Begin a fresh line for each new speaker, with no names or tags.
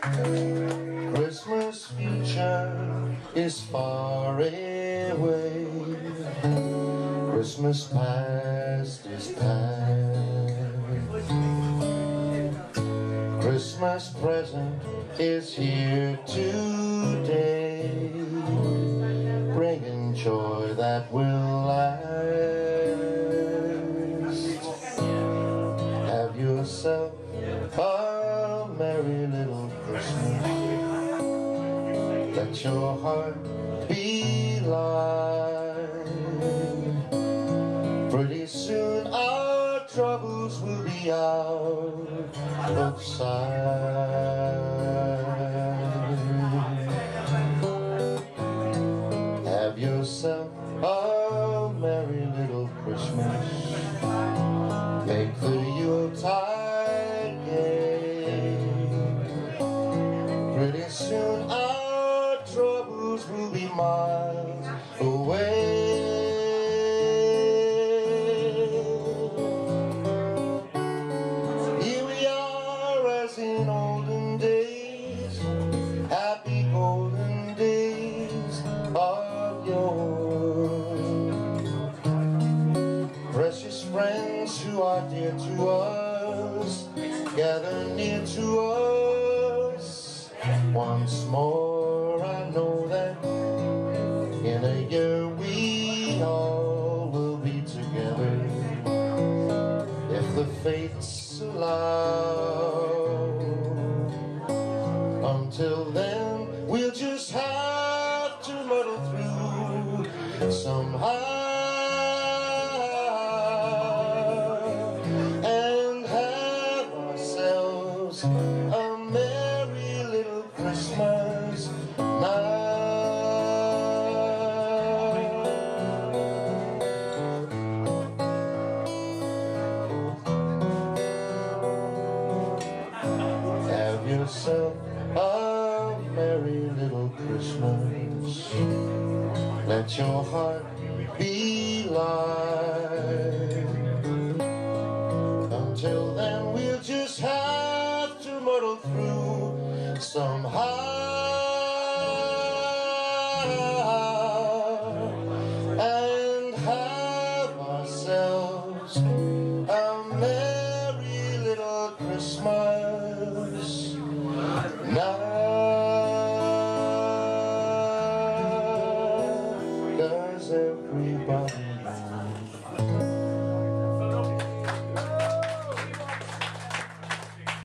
Christmas future is far away. Christmas past is past. Christmas present is here today, bringing joy that will last. Have yourself a merry little Christmas. Let your heart be light. Pretty soon our troubles will be out of sight. Have yourself a merry little Christmas. Make the Yuletide gay. Pretty soon our troubles will be miles away. Here we are as in olden days, happy golden days of yore. Precious friends who are dear to us, gather near to us once more. I know that in a year we all will be together, if the fates allow. Until then we'll just have to muddle through somehow, and have ourselves a merry little Christmas night. Have yourself a merry little Christmas. Let your heart be light. Until then we'll just have to muddle through somehow, and have ourselves a merry little Christmas night.